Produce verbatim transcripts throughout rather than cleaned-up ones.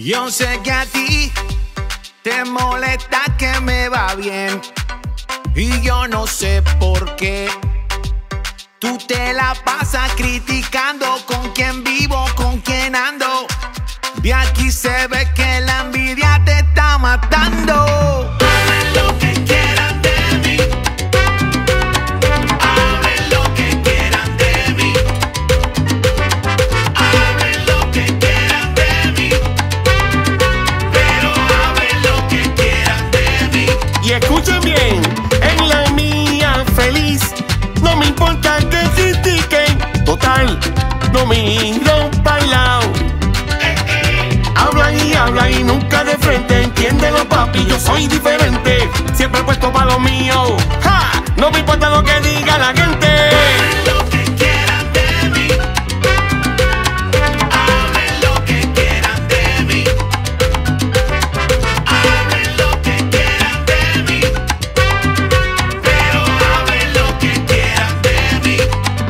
Yo sé que a ti te molesta que me va bien y yo no sé por qué. Tú te la pasas criticando con quién vivo, con quién ando. De aquí se ve que la envidia te está matando. Hablen lo que quieran de mí. Hablen lo que quieran de mí. Hablen lo que quieran de mí. Pero hablen lo que quieran de mí. Y escuchen bien, en la mía feliz. No me importa que critiquen. Total, no miro para el lado. Hablan y hablan y nunca de frente. Entiéndelo, papi, yo soy diferente. Siempre he puesto para lo mío. ¡Ja! No me importa lo que diga la gente. Hablen lo que quieran de mí. Hablen lo que quieran de mí. Hablen lo que quieran de mí. Pero hablen lo que quieran de mí.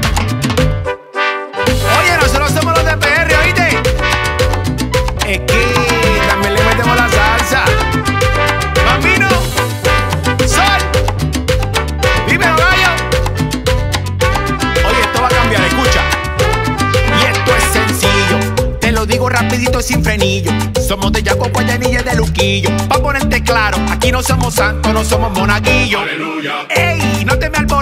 Oye, nosotros somos los de P R, ¿oíste? Es que también le metemos la salsa. Bambino, Sol, dímelo, gallo. Oye, esto va a cambiar, escucha. Y esto es sencillo, te lo digo rapidito y sin frenillo. Somos de Yaco, Guayanilla y de Luquillo. Pa' ponerte claro, aquí no somos santos, no somos monaguillos. Aleluya. Ey, no te me alborotes.